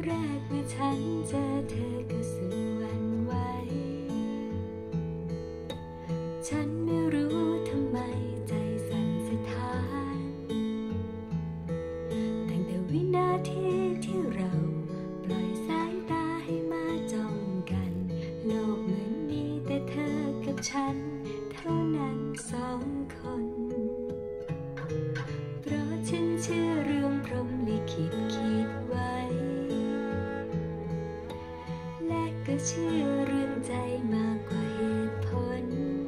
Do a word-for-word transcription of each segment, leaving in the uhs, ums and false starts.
แรกเมื่อฉันเจอเธอก็สึกหวั่นไหวฉันไม่รู้ทำไมใจสั่นสะท้านตั้งแต่วินาทีที่เราปล่อยสายตาให้มาจ้องกันโลกเหมือนมีแต่เธอกับฉันเท่านั้นสองคนเพราะฉันเชื่อเรื่องพรหมลิขิตคิดไว้และก็เชื่อเรื่องใจมากกว่าเหตุผล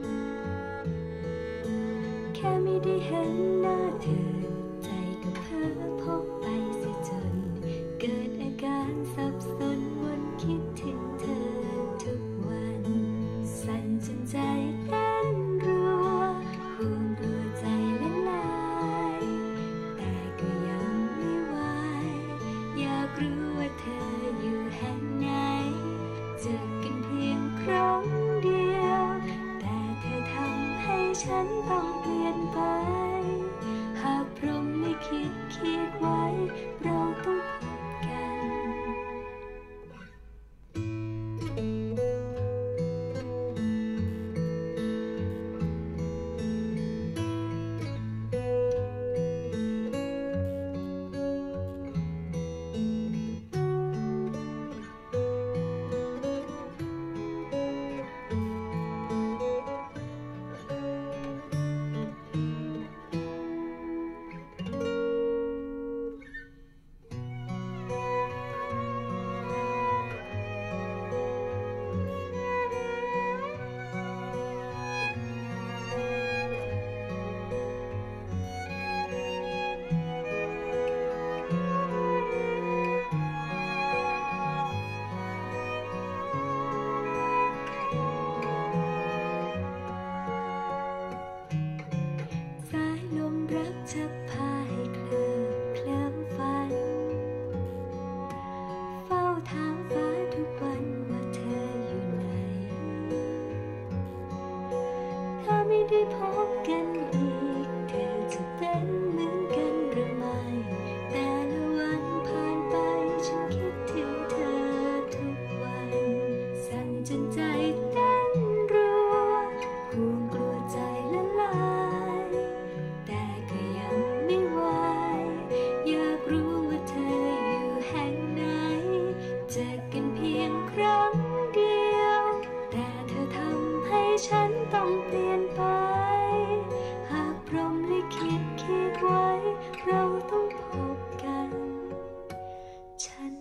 แค่ไม่ได้เห็นหน้าเธอใจก็เพ้อพบไปเสียจนเกิดอาการสับสนวนคิดถึงเธอทุกวันสั่นจนใจเต้นรัวห่วงกลัวใจละลายแต่ก็ยังไม่ไหวอยากรู้ว่าเธออยู่แห่งไหนเจอกันเพียงครั้งเดียวแต่เธอทำให้ฉันต้องเปลี่ยนไปหากพรหมลิขิตคิดไว้เราต้องพบกันรักจะพาให้เคลิ้มเคลิ้มฝันเฝ้าถามฟ้าทุกวันว่าเธออยู่ไหนถ้าไม่ได้พบกันอีกเธอจะเป็นเหมือนกันหรือไม่แต่ละวันผ่านไปฉันคิดถึงเธอทุกวันสั่นจนใจเต้นรัวห่วงกลัวใจละลายแต่ก็ยังไม่ไหวอยากรู้ว่าเธออยู่แห่งไหนเจอกันเพียงครั้งเดียวแต่เธอทำให้ฉันต้องเปลี่ยนไปหากพรหมลิขิตคิดไว้เราต้องพบกันฉัน